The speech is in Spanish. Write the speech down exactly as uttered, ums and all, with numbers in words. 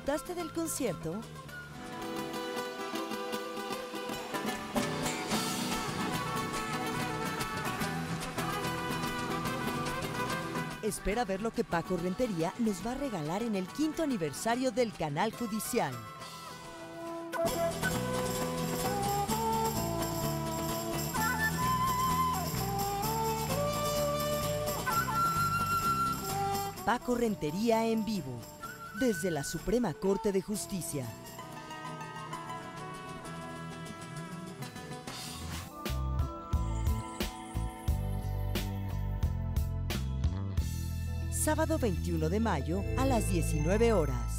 ¿Disfrutaste del concierto? Espera ver lo que Paco Rentería nos va a regalar en el quinto aniversario del Canal Judicial. Paco Rentería en vivo, desde la Suprema Corte de Justicia. Sábado veintiuno de mayo a las diecinueve horas.